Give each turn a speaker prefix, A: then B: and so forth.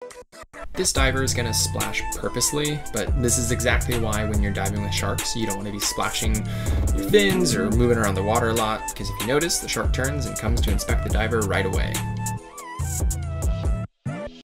A: This diver is going to splash purposely, but this is exactly why when you're diving with sharks, you don't want to be splashing your fins or moving around the water a lot, because if you notice, the shark turns and comes to inspect the diver right away.